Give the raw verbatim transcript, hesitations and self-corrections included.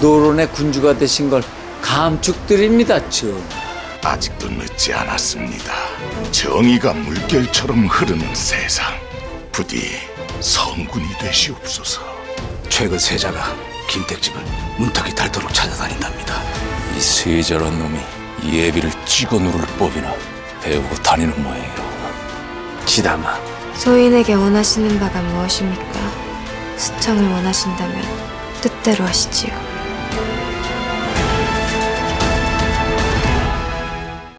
노론의 군주가 되신 걸 감축드립니다, 전하. 아직도 늦지 않았습니다. 정의가 물결처럼 흐르는 세상, 부디 성군이 되시옵소서. 최근 세자가 김택집을 문턱이 닳도록 찾아다닌답니다. 이 세자란 놈이 예비를 찍어 누를 법이나 배우고 다니는 모양이로. 지담아, 소인에게 원하시는 바가 무엇입니까? 수청을 원하신다면 뜻대로 하시지요.